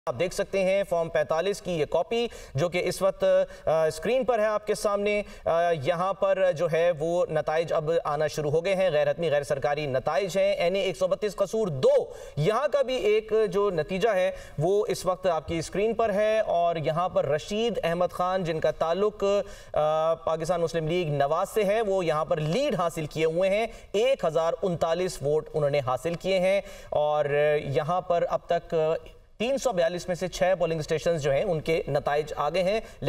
आप देख सकते हैं फॉर्म 45 की ये कॉपी जो कि इस वक्त स्क्रीन पर है आपके सामने। यहाँ पर जो है वो नताइज अब आना शुरू हो गए हैं, गैर हतमी गैर सरकारी नताइज हैं। NA 132 कसूर 2 यहाँ का भी एक जो नतीजा है वो इस वक्त आपकी स्क्रीन पर है। और यहाँ पर रशीद अहमद खान जिनका ताल्लुक पाकिस्तान मुस्लिम लीग नवाज से है, वो यहाँ पर लीड हासिल किए हुए हैं। 1039 वोट उन्होंने हासिल किए हैं और यहाँ पर अब तक 342 में से 6 पोलिंग स्टेशन जो हैं उनके नताइज आ गए हैं।